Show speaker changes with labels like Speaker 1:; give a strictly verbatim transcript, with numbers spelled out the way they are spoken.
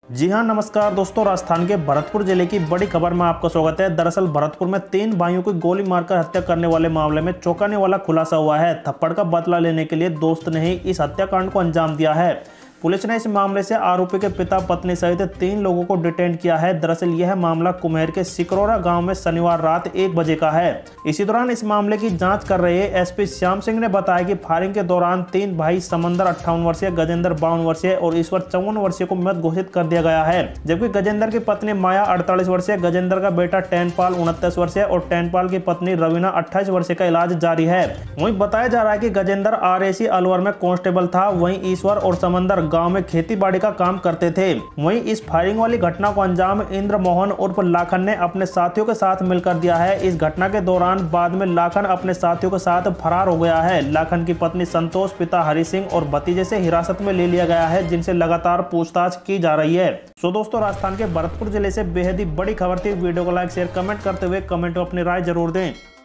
Speaker 1: जी हां, नमस्कार दोस्तों। राजस्थान के भरतपुर जिले की बड़ी खबर में आपका स्वागत है। दरअसल भरतपुर में तीन भाइयों को गोली मारकर हत्या करने वाले मामले में चौंकाने वाला खुलासा हुआ है। थप्पड़ का बदला लेने के लिए दोस्त ने ही इस हत्याकांड को अंजाम दिया है। पुलिस ने इस मामले से आरोपी के पिता, पत्नी सहित तीन लोगों को डिटेन किया है। दरअसल यह मामला कुम्हेर के सिकरौरा गांव में शनिवार रात एक बजे का है। इसी दौरान इस मामले की जांच कर रहे एसपी श्याम सिंह ने बताया कि फायरिंग के दौरान तीन भाई समंदर अट्ठावन वर्षीय, गजेंद्र बावन वर्षीय और ईश्वर चौवन वर्षीय को मृत घोषित कर दिया गया है। जबकि गजेंद्र की पत्नी माया अड़तालीस वर्षीय, गजेंद्र का बेटा टैनपाल उनतीस वर्षीय और टैनपाल की पत्नी रवीना अट्ठाईस वर्षीय का इलाज जारी है। वहीं बताया जा रहा है कि गजेंद्र आरएसी अलवर में कांस्टेबल था। वहीं ईश्वर और समंदर गांव में खेती बाड़ी का काम करते थे। वहीं इस फायरिंग वाली घटना को अंजाम इंद्र मोहन उर्फ लाखन ने अपने साथियों के साथ मिलकर दिया है। इस घटना के दौरान बाद में लाखन अपने साथियों के साथ फरार हो गया है। लाखन की पत्नी संतोष, पिता हरि सिंह और भतीजे से हिरासत में ले लिया गया है, जिनसे लगातार पूछताछ की जा रही है। सो दोस्तों, राजस्थान के भरतपुर जिले से बेहद ही बड़ी खबर थी। वीडियो को लाइक, शेयर, कमेंट करते हुए कमेंट में अपनी राय जरूर दें।